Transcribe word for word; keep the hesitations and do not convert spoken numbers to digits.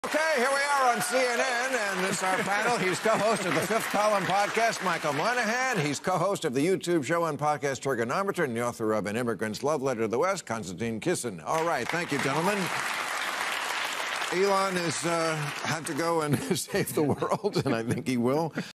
Okay, here we are on C N N, and this is our panel. He's co-host of the Fifth Column podcast, Michael Moynihan. He's co-host of the YouTube show and podcast Trigonometry, and the author of An Immigrant's Love Letter to the West, Konstantin Kisin. All right, thank you, gentlemen. Elon has uh, had to go and save the world, and I think he will.